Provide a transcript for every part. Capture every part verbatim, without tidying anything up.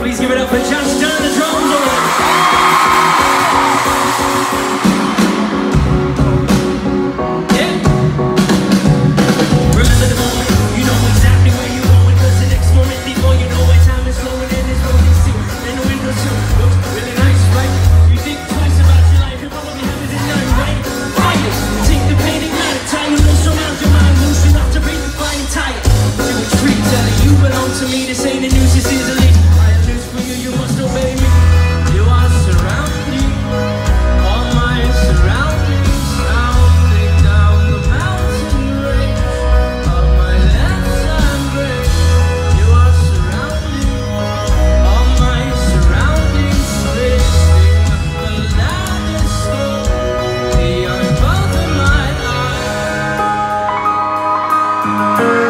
Please give it up for Just Down the drums. Yeah. Remember the moment, you know exactly where you're going, cause the next moment before you know where time is flowing and it's rolling still. And the window too looks really nice, right? You think twice about your life, it probably happens at night, right? Fire, take the pain, ignite it, tie you loose around your mind, loose enough to break the flying tire. It was free telling you belong to me, this ain't the news, this is a lead. I have news for you, you must obey me. You are surrounding, all my surroundings, sounding down the mountain range of my left side brain. You are surrounding, all my surroundings, twisting the loudest storm beyond both of my eyes.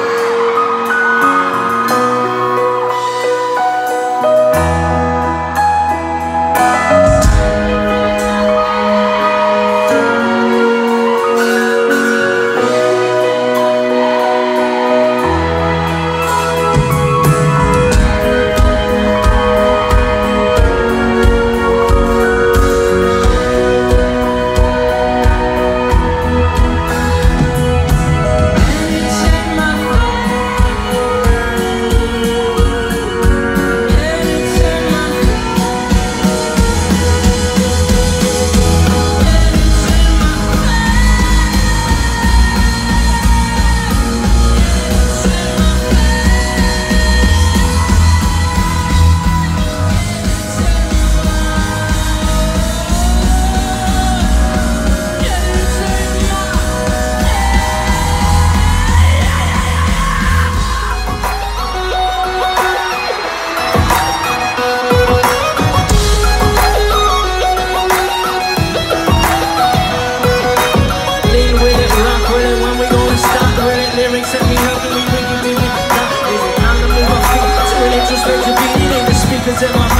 Set me up and we make it, baby. Now is it time to move our feet to an introspective beat? It ain't the speakers at my